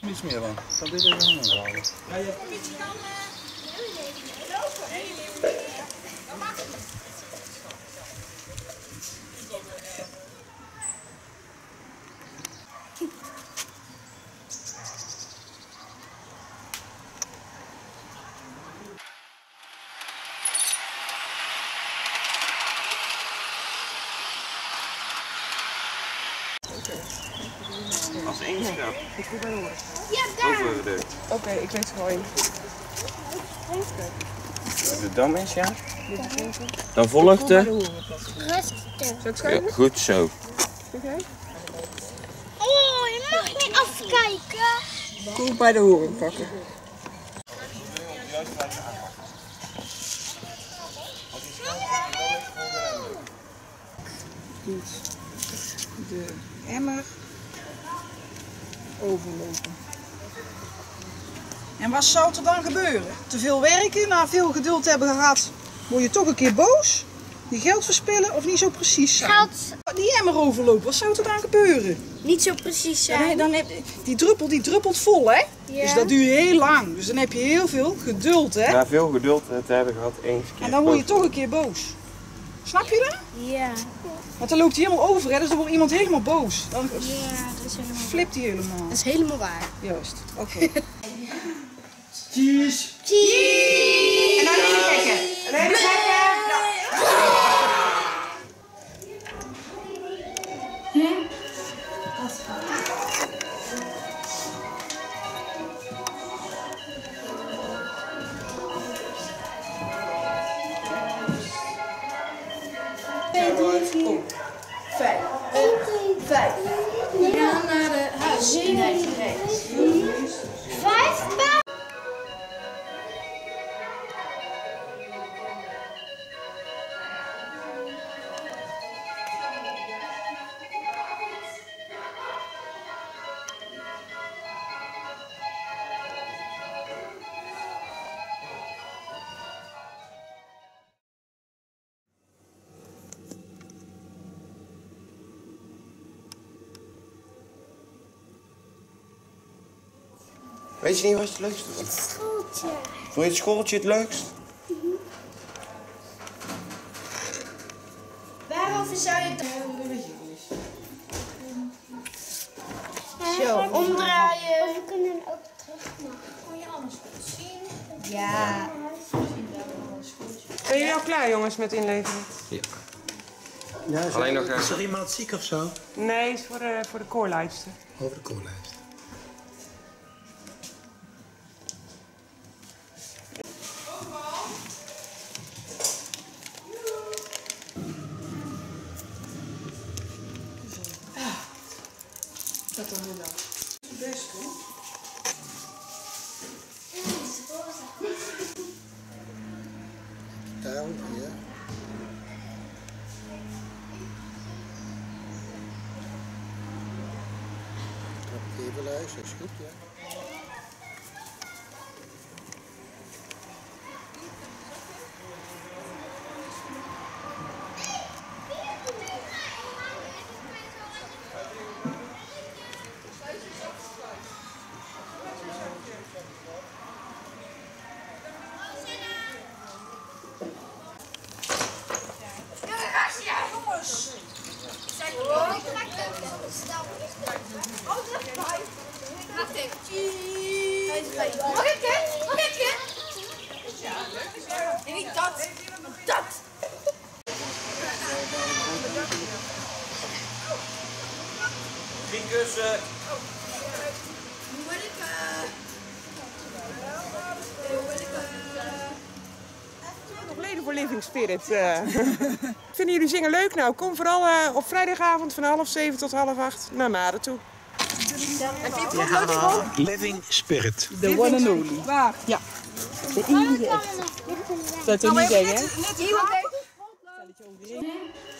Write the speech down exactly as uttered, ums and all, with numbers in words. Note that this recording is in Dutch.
Niets meer dan. Ik kan dit even helemaal houden. Ja, je... Als één schrap. Ik wil bij de horen. Ja, daar! Oké, okay, ik weet het wel in. De dam is, ja. Dan volgt de... Rustig. Ja, goed zo. Okay. Oh, je mag niet afkijken. Koe bij de horen pakken. Goed. De emmer overlopen. En wat zou er dan gebeuren? Te veel werken, na veel geduld hebben gehad, word je toch een keer boos? Je geld verspillen of niet zo precies zijn? Geld Die emmer overlopen, wat zou er dan gebeuren? niet zo precies zijn. Ja, dan heb, die druppel die druppelt vol, hè? Ja. Dus dat duurt heel lang. Dus dan heb je heel veel geduld, hè? Na veel geduld te hebben gehad, eens keer. En dan word je toch een keer boos. Snap je dat? Ja. Want dan loopt hij helemaal over, hè? Dus dan wordt iemand helemaal boos. Dan Ja, dat is helemaal flipt hij helemaal. Dat is helemaal waar. Juist, oké. Okay. Cheese! Cheese! En dan even kijken. En even kijken. Vijf. Vijf. We gaan naar de huis. Nee, nee. Vijf. Weet je niet wat je het leukste vond? Het schooltje. Vond je het schooltje het leukst? Mm-hmm. Waarover zou je het... Zo, omdraaien. Of we kunnen ook terug maken. Kon je alles goed zien? Ja. Zijn jullie al klaar, jongens, met inleveren? Ja. Ja, is, Alleen er, nog, is er iemand ziek of zo? Nee, is voor de, voor de koorlijsten. Over de koorlijst. Dat dan weer dat. Best hoor. Touw, ja. Trap even luisteren, is goed, ja. Mag ik het? Mag ik het? Nee, niet dat. Dat. Drie kussen. Hoe wil ik... Nog leden voor Living Spirit. Uh. Vinden jullie zingen leuk? Nou, kom vooral uh, op vrijdagavond van half zeven tot half acht naar Maden toe. Ja. Living Spirit. The one and only. Waar? Ja. De enige Dat is niet zeggen, hè? Net